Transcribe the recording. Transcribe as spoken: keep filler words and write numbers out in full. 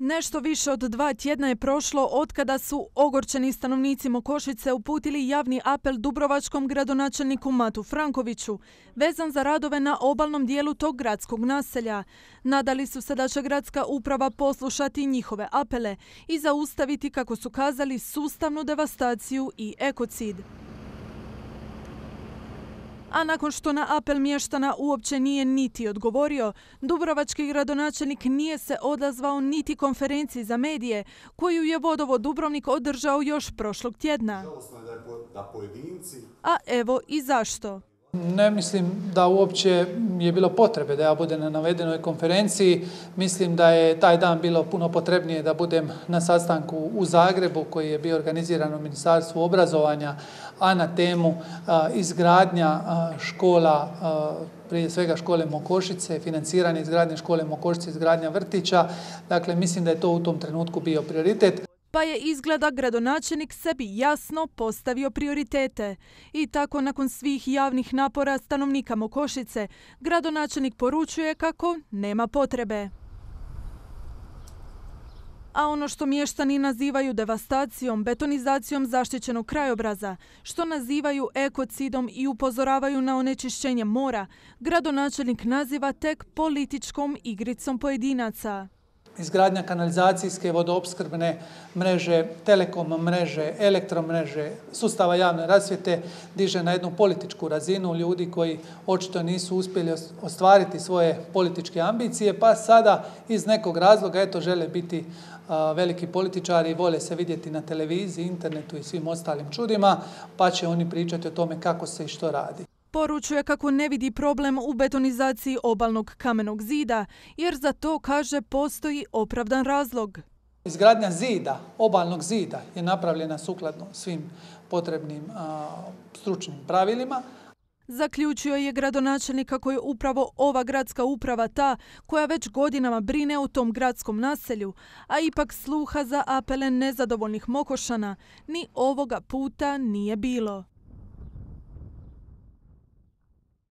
Nešto više od dva tjedna je prošlo otkada su ogorčeni stanovnici Mokošice uputili javni apel dubrovačkom gradonačelniku Matu Frankoviću, vezan za radove na obalnom dijelu tog gradskog naselja. Nadali su se da će gradska uprava poslušati njihove apele i zaustaviti, kako su kazali, sustavnu devastaciju i ekocid. A nakon što na apel mještana uopće nije niti odgovorio, dubrovački gradonačelnik nije se odazvao niti konferenciji za medije koju je Vodovod Dubrovnik održao još prošlog tjedna. A evo i zašto. Ne mislim da uopće je bilo potrebe da ja budem na navedenoj konferenciji. Mislim da je taj dan bilo puno potrebnije da budem na sastanku u Zagrebu koji je bio organiziran u Ministarstvu obrazovanja, a na temu a, izgradnja a, škola, a, prije svega škole Mokošice, financiranje izgradnje škole Mokošice, izgradnja vrtića. Dakle, mislim da je to u tom trenutku bio prioritet. Pa je izgleda gradonačelnik sebi jasno postavio prioritete. I tako nakon svih javnih napora stanovnika Mokošice, gradonačelnik poručuje kako nema potrebe. A ono što mještani nazivaju devastacijom, betonizacijom zaštićenog krajobraza, što nazivaju ekocidom i upozoravaju na onečišćenje mora, gradonačelnik naziva tek političkom igricom pojedinaca. Izgradnja kanalizacijske, vodoopskrbne mreže, telekom mreže, elektromreže, sustava javne rasvjete diže na jednu političku razinu ljudi koji očito nisu uspjeli ostvariti svoje političke ambicije, pa sada iz nekog razloga eto žele biti a, veliki političari i vole se vidjeti na televiziji, internetu i svim ostalim čudima, pa će oni pričati o tome kako se i što radi. Poručuje kako ne vidi problem u betonizaciji obalnog kamenog zida, jer za to, kaže, postoji opravdan razlog. Izgradnja zida, obalnog zida, je napravljena sukladno svim potrebnim a, stručnim pravilima. Zaključio je gradonačelnik kako je upravo ova gradska uprava ta koja već godinama brine o tom gradskom naselju, a ipak sluha za apele nezadovoljnih Mokošana ni ovoga puta nije bilo.